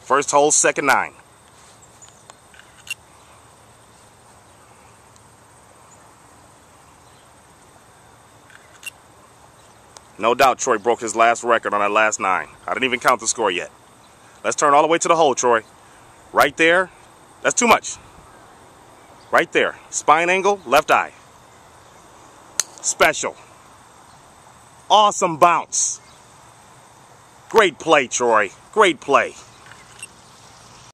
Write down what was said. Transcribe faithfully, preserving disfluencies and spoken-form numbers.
First hole, second nine. No doubt Troy broke his last record on that last nine. I didn't even count the score yet. Let's turn all the way to the hole, Troy. Right there. That's too much. Right there. Spine angle, left eye. Special. Awesome bounce. Great play, Troy. Great play.